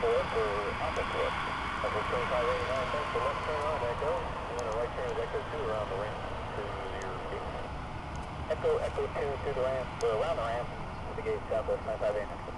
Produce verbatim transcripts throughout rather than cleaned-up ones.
Echo opposite. Echo twenty-five eighty-nine, thanks for left turn on Echo. And then a right turn at Echo two around the ramp to your gate. Echo, Echo two to the ramp, or around the ramp to the gate southwest twenty-five eighty-nine.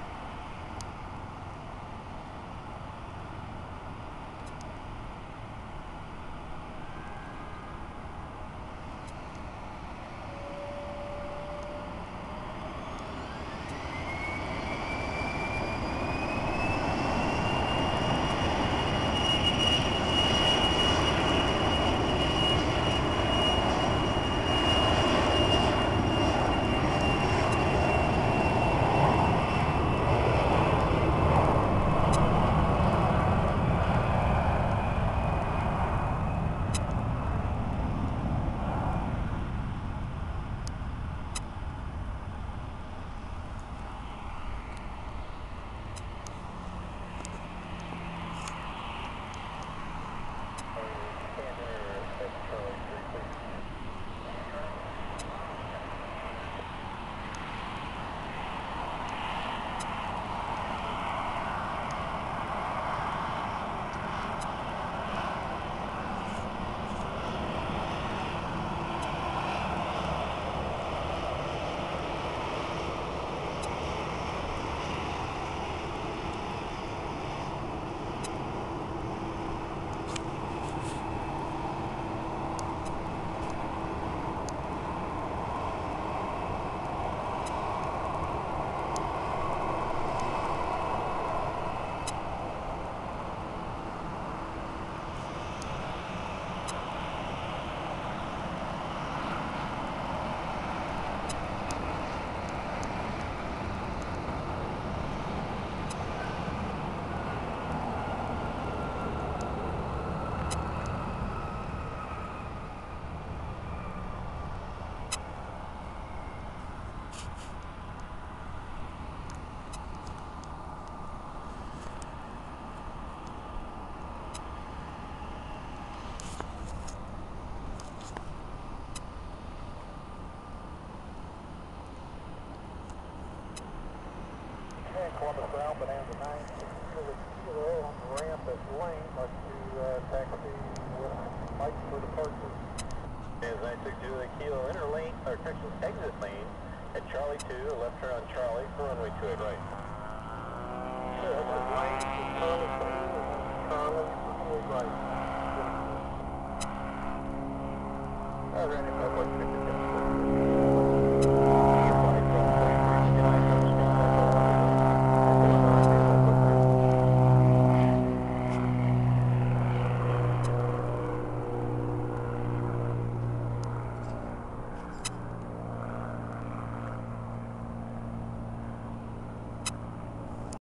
Columbus Brown, Bonanza nine, Kilo Kilo on the ramp at Lane, like to uh, taxi with Mike for departure. Is nine six two, the Kilo inner lane, or Texas exit lane at Charlie two, left turn on Charlie for runway two at right. Yeah, that's Lane to Charlie two, and Charlie for right. I ran into that like fifty